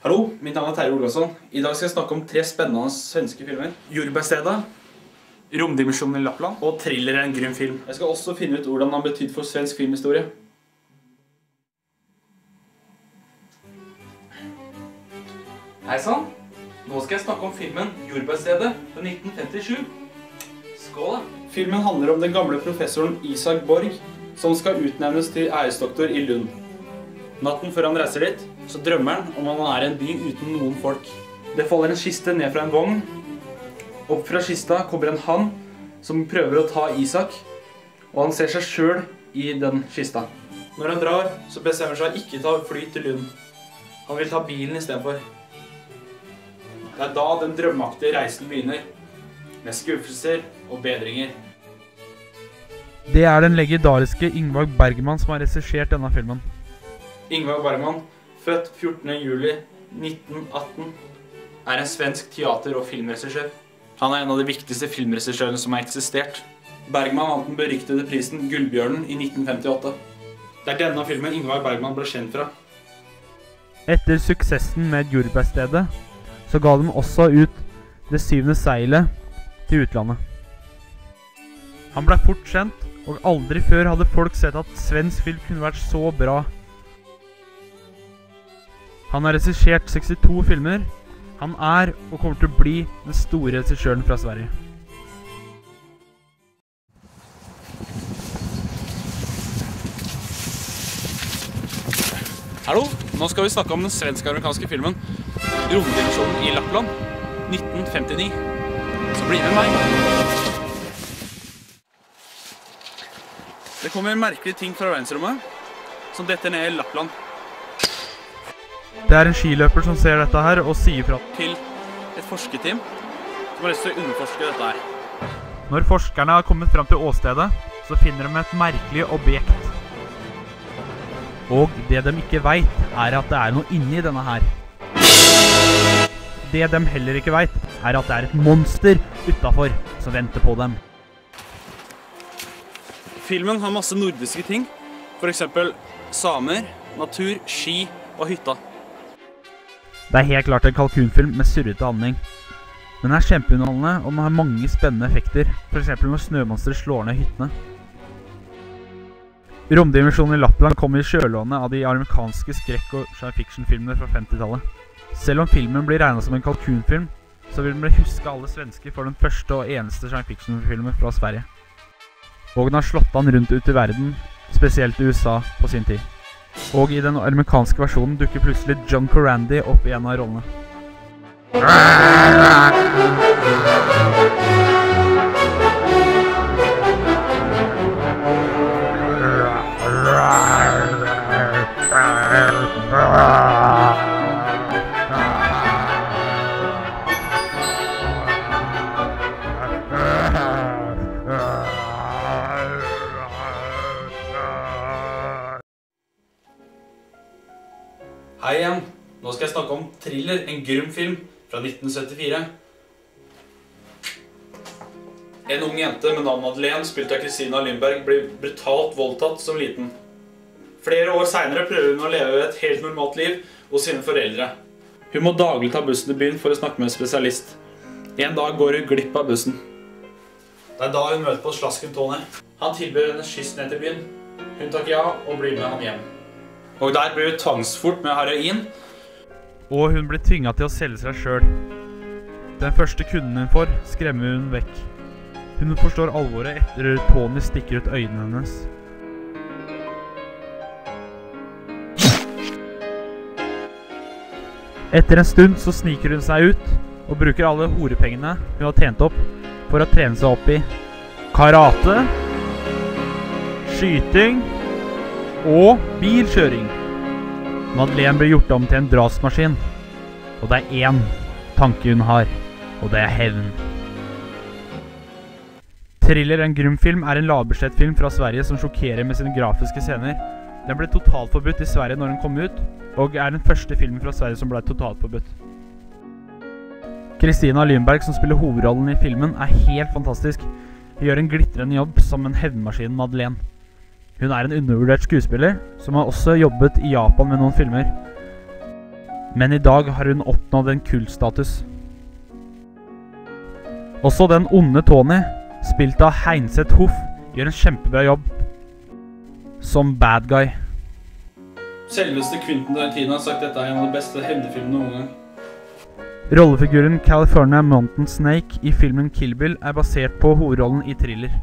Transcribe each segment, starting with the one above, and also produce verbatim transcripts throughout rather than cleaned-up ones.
Hallo, mitt navn er Terje Olafsson. I dag skal jeg snakke om tre spennende svenske filmer. Jordbærstedet, Romdimensjonen i Lappland og Thriller er en grym film. Jeg skal også finne ut hvordan den har betydd for svensk filmhistorie. Hei sann, nå skal jeg snakke om filmen Jordbærstedet fra nitten femtisju. Skål da! Filmen handler om den gamle professoren Isak Borg, som skal utnevnes til æresdoktor i Lund. Natten før han reiser dit, så drømmer han om han er i en by uten noen folk. Det faller en kiste ned fra en vogn. Opp fra kista kommer en hann som prøver å ta Isak, og han ser seg selv i den kista. Når han drar, så bestemmer han seg ikke ta fly til Lund. Han vil ta bilen i stedet for. Det er da den drømmeaktige reisen begynner, med skuffelser og bedringer. Det er den legendariske Ingvar Bergman som har regissert denne filmen. Ingvar Bergman, født fjortende juli nitten atten, er en svensk teater- og filmregissør. Han er en av de viktigste filmregissørene som har eksistert. Bergman vant den beryktede prisen Gullbjørnen i nitten femtiåtte. Det er denne filmen Ingvar Bergman ble kjent fra. Etter suksessen med Jordbærstedet, så ga de også ut Det syvende seilet til utlandet. Han ble fort kjent, og aldri før hadde folk sett at svensk film kunne vært så bra. Han har regissert sekstito filmer. Han er og kommer til å bli den store regissøren fra Sverige. Hallo, nå skal vi snakke om den svensk-amerikanske filmen Romdimensjonen i Lappland, nitten femtini. Så bli med meg! Det kommer merkelige ting fra verdensrommet, som detter ned i Lappland. Det er en skiløper som ser dette her og sier fra Til et forskerteam som har lyst til å underforske dette her. Når forskerne har kommet frem til åstedet, så finner de et merkelig objekt. Og det de ikke vet, er at det er noe inni denne her. Det de heller ikke vet, er at det er et monster utenfor som venter på dem. Filmen har masse nordiske ting, for eksempel samer, natur, ski og hytta. Det er helt klart en kalkunfilm med surrete handling. Den er kjempeunderholdende, og den har mange spennende effekter, for eksempel når snømonster slår ned hyttene. Romdimensjonen i Lappland kom i kjølvannet av de amerikanske skrekk- og science fiction-filmene fra femtitallet. Selv om filmen blir regnet som en kalkunfilm, så vil den bli husket alle svensker for den første og eneste science fiction-filmen fra Sverige. Og den har slått an rundt ut i verden, spesielt i U S A på sin tid. Og i den amerikanske versjonen dukker plutselig John Corandy opp i en av rollene. Hei igjen, nå skal jeg snakke om Thriller, en grym film fra nitten syttifire. En ung jente med navn Madeleine, spilt av Kristina Lindberg, ble brutalt voldtatt som liten. Flere år senere prøver hun å leve et helt normalt liv hos sine foreldre. Hun må daglig ta bussen til byen for å snakke med en spesialist. En dag går hun glipp av bussen. Det er da hun møter på slasken Tony. Han tilbyr henne kyss ned til byen. Hun takker ja og blir med han hjem. Og der blir hun tvangsfort med heroin. Og hun blir tvinget til å selge seg selv. Den første kunden hun får, skremmer hun vekk. Hun forstår alvoret etter at Tony stikker ut øynene hennes. Etter en stund så sniker hun seg ut, og bruker alle horepengene hun har tjent opp, for å trene seg opp i karate, skyting og bilkjøring. Madeleine blir gjort om til en drapsmaskin, og det er én tanke hun har, og det er hevn. Thriller, en grym film, er en lavbudsjettfilm fra Sverige som sjokkerer med sine grafiske scener. Den ble totalt forbudt i Sverige når den kom ut, og er den første filmen fra Sverige som ble totalt forbudt. Kristina Lindberg, som spiller hovedrollen i filmen, er helt fantastisk. Hun gjør en glitrende jobb som en hevnmaskin Madeleine. Hun er en undervurdert skuespiller, som har også jobbet i Japan med noen filmer. men i dag har hun oppnådd en kultstatus. Også den onde Tony, spilt av Heinset Hoff, gjør en kjempebra jobb som bad guy. Selveste Quentin Tarantino har sagt at dette er en av de beste hevnefilmene noen gang. Rollefiguren California Mountain Snake i filmen Kill Bill er basert på hovedrollen i Thriller.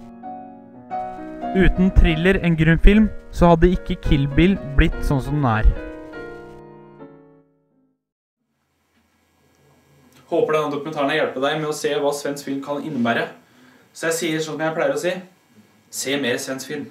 Uten Thriller, en grunn film, så hadde ikke Kill Bill blitt sånn som den er. Håper denne dokumentaren har hjulpet deg med å se hva svensk film kan innebære. Så jeg sier sånn som jeg pleier å si, se mer svensk film.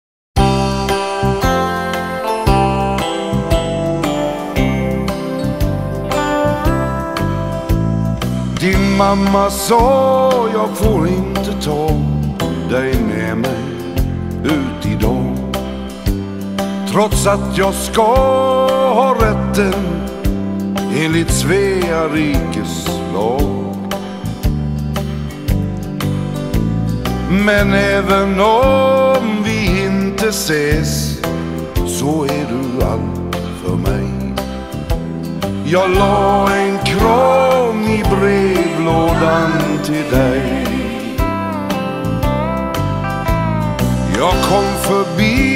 Din mamma sa jag får inte ta dig med mig ut idag. Trots att jag ska ha rätten enligt Svea rikes lag. Men även om vi inte ses så är du allt för mig. Jag la en kram i brevlådan till dig. Jag kom förbi